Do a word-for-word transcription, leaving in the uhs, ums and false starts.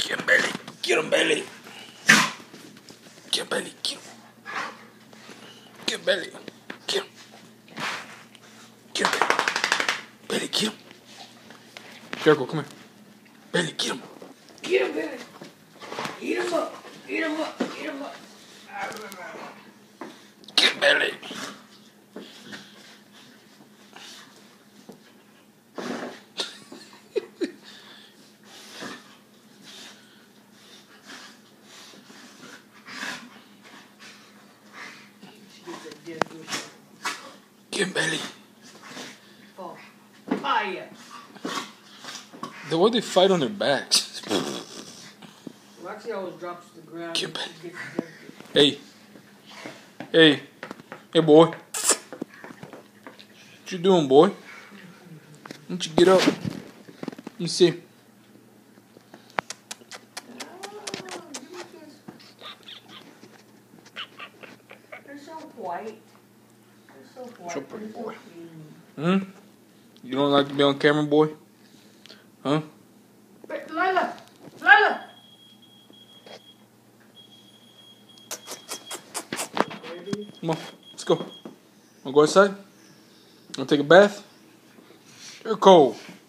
Get him, Bailey. Get him, Bailey. Get him, Bailey. Get him. Get him, Bailey. Get him. Get him, Bailey. Bailey, get him. Jericho, come here. Bailey, get him. Get him, Bailey. Eat him up. Eat him up. Eat him up. Get him, Bailey. Get him, Bailey. Oh, fire. The way they fight on their backs. Roxy always drops to the ground. Get him, and Bailey. gets Hey. Hey. Hey, boy. What you doing, boy? Why don't you get up? Let me see. They're so white. They're so white. So pretty, They're boy. So clean. Hmm? You don't like to be on camera, boy? Huh? Wait, Lila! Lila! Come on, let's go. Wanna go outside? Wanna take a bath? You're cold.